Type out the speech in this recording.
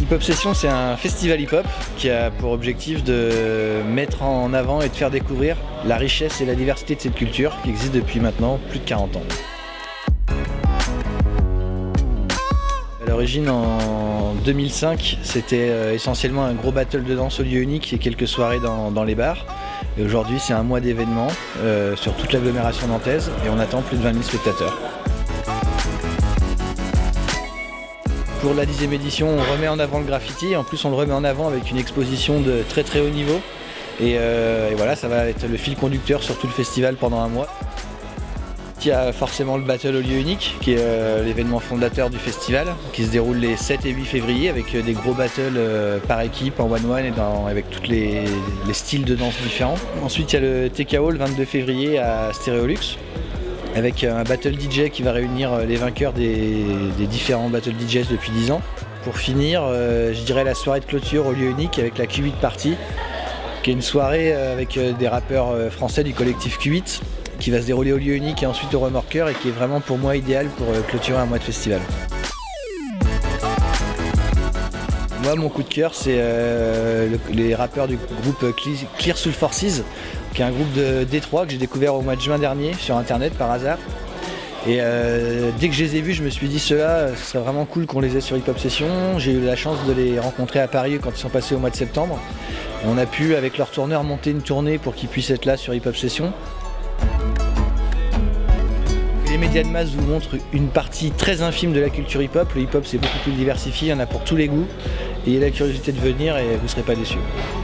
Hip Hop Session, c'est un festival hip-hop qui a pour objectif de mettre en avant et de faire découvrir la richesse et la diversité de cette culture qui existe depuis maintenant plus de 40 ans. À l'origine, en 2005, c'était essentiellement un gros battle de danse au lieu unique et quelques soirées dans les bars. Et aujourd'hui, c'est un mois d'événements sur toute l'agglomération nantaise et on attend plus de 20 000 spectateurs. Pour la 10e édition, on remet en avant le graffiti. En plus, on le remet en avant avec une exposition de très très haut niveau. Et voilà, ça va être le fil conducteur sur tout le festival pendant un mois. Il y a forcément le Battle au lieu unique, qui est l'événement fondateur du festival, qui se déroule les 7 et 8 février avec des gros battles par équipe en one-one et avec tous les styles de danse différents. Ensuite, il y a le TKO le 22 février à Stéréolux, avec un battle DJ qui va réunir les vainqueurs des différents battle DJs depuis 10 ans. Pour finir, je dirais la soirée de clôture au lieu unique avec la Q8 Party, qui est une soirée avec des rappeurs français du collectif Q8, qui va se dérouler au lieu unique et ensuite au remorqueur et qui est vraiment pour moi idéal pour clôturer un mois de festival. Moi, mon coup de cœur, c'est les rappeurs du groupe Clear Soul Forces, qui est un groupe de Détroit que j'ai découvert au mois de juin dernier sur internet par hasard. Et dès que je les ai vus, je me suis dit ceux-là, ce serait vraiment cool qu'on les ait sur Hip Hop Session. J'ai eu la chance de les rencontrer à Paris quand ils sont passés au mois de septembre. Et on a pu, avec leur tourneur, monter une tournée pour qu'ils puissent être là sur Hip Hop Session. Les médias de masse vous montrent une partie très infime de la culture hip-hop. Le hip-hop, c'est beaucoup plus diversifié, il y en a pour tous les goûts. Ayez la curiosité de venir et vous ne serez pas déçus.